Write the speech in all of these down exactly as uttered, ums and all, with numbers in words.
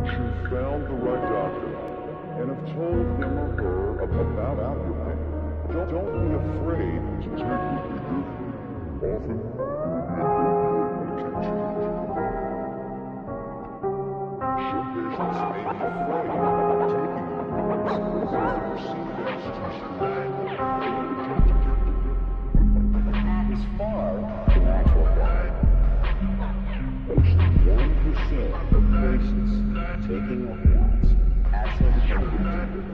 you've found the right doctor and have told him or her about your pain, don't, don't be afraid to take what they give you. Often, some patients may be afraid of taking the drugs because they perceive it as as far from actual fact. Only one percent of patients taking opioids actually get addicted.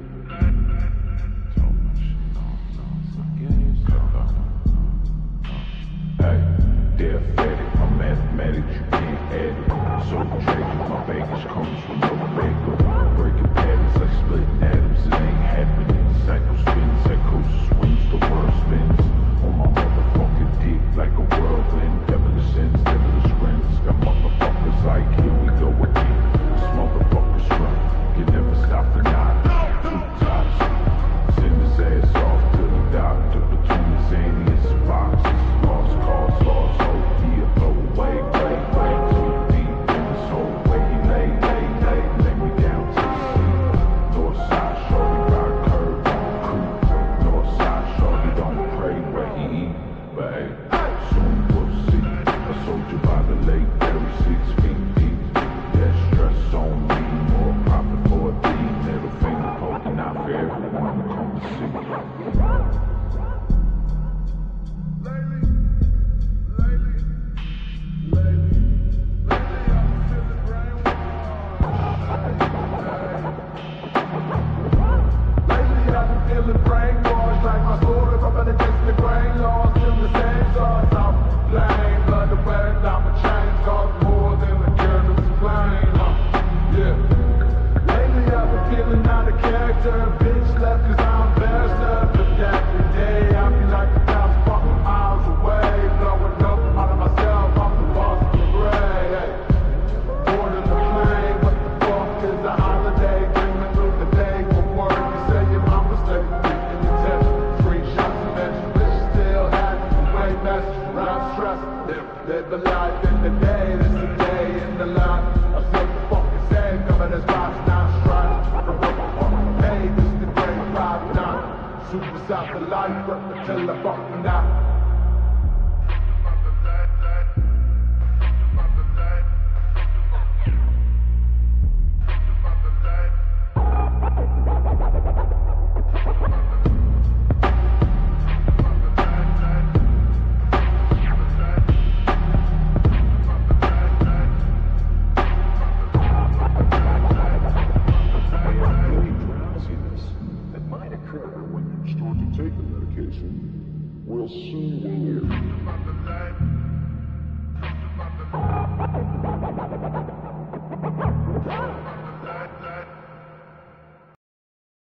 Hey, they're fed my mathematics, you can't add it. So tragic, my baggage comes from no bagel. Breaking patterns like splitting atoms, it ain't happening. Cycle spins, psychosis swings, the world spins. On my motherfucking dick like a whirlwind. Devilish sins, devilish grins. Got motherfuckers like, here we go again. This motherfucker's run, can never stop for nine. Two times, send his ass off to the doctor between his aliens and boxes. Lost cause, lost hope, he'll blow away, way, way too deep in his whole way. He lay, lay, lay, lay me down to the sea. North side, shorty, ride curve on the creek. North side, shorty, don't pray where he eat. But hey, soon we'll see. A soldier by the lake, thirty-six feet deep. That stress on me, more profit for a thief. Middle finger poking out for everyone to come to see. Feeling brainwashed like my soul is up against the grain. Lost in the same thoughts, I'm blind. But the wearing down my chains costs more than a girl to explain. Uh, yeah. Lately I've been feeling out of character. Bitch left cause I'm embarrassed. But every day I be like a thousand fucking miles away. Blowing up out of myself, I'm the boss of the gray. Hey. Born in the plane, what the fuck is a holiday? Dreaming through the day for work. You say your mama's taking me in your test. Three shots of mention, bitch still had the way best. Rhyme stress, live, live the life in the day. This is the day in the life. I said the fucking same, coming as vibes, not strife. The work of fucking pay, this is the great five nine. Suicide for life, work until I fucking die. That might occur when you start to take the medication will soon relieve.